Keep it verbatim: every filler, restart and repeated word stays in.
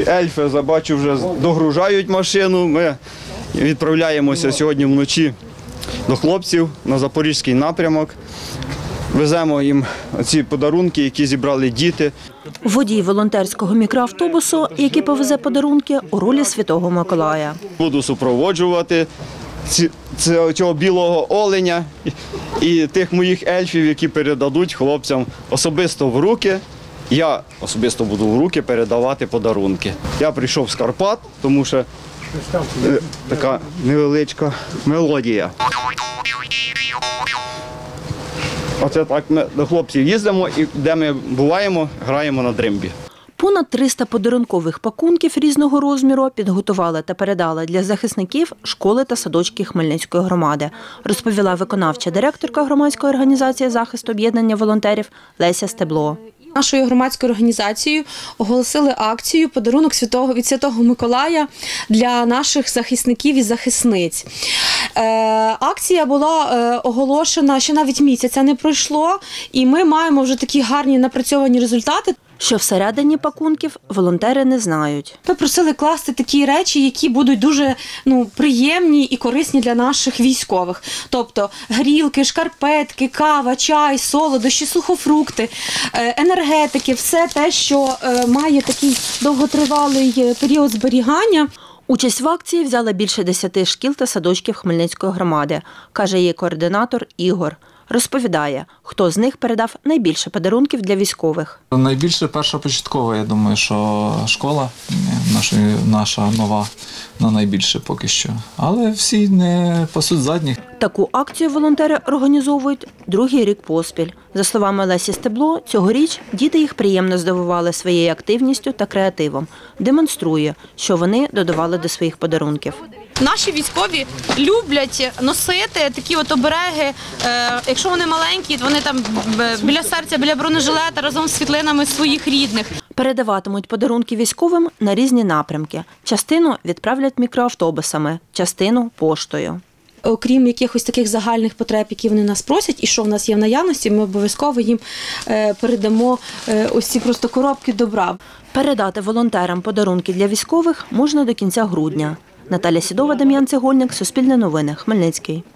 Ельфи, бачу, вже догружають машину. Ми відправляємося сьогодні вночі до хлопців на Запорізький напрямок. Веземо їм ці подарунки, які зібрали діти. Водій волонтерського мікроавтобусу, який повезе подарунки, у ролі Святого Миколая. Буду супроводжувати цього білого оленя і тих моїх ельфів, які передадуть хлопцям особисто в руки. Я особисто буду в руки передавати подарунки. Я прийшов з Карпат, тому що така невеличка мелодія. Оце так ми до хлопців їздимо і де ми буваємо, граємо на дримбі. Понад триста подарункових пакунків різного розміру підготували та передали для захисників школи та садочки Хмельницької громади, розповіла виконавча директорка громадської організації захисту об'єднання волонтерів Леся Стебло. Нашою громадською організацією оголосили акцію «Подарунок святого, від Святого Миколая» для наших захисників і захисниць. Е, акція була е, оголошена, ще навіть місяця не пройшло, і ми маємо вже такі гарні напрацьовані результати. Що всередині пакунків, волонтери не знають. Ми просили класти такі речі, які будуть дуже ну, приємні і корисні для наших військових. Тобто грілки, шкарпетки, кава, чай, солодощі, сухофрукти, енергетики, все те, що має такий довготривалий період зберігання. Участь в акції взяли більше десяти шкіл та садочків Хмельницької громади, каже її координатор Ігор. Розповідає, хто з них передав найбільше подарунків для військових. Найбільше перша початкова, я думаю, що школа наша, наша нова, на найбільше поки що. Але всі не пасуть задніх. Таку акцію волонтери організовують другий рік поспіль. За словами Лесі Стебло, цьогоріч діти їх приємно здивували своєю активністю та креативом. Демонструє, що вони додавали до своїх подарунків. Наші військові люблять носити такі от обереги. Якщо вони маленькі, то вони там біля серця, біля бронежилета разом з світлинами своїх рідних. Передаватимуть подарунки військовим на різні напрямки. Частину відправлять мікроавтобусами, частину – поштою. Окрім якихось таких загальних потреб, які вони нас просять, і що в нас є в наявності, ми обов'язково їм передамо ось ці просто коробки добра. Передати волонтерам подарунки для військових можна до кінця грудня. Наталя Сідова, Дем'ян Цегольник, Суспільне новини, Хмельницький.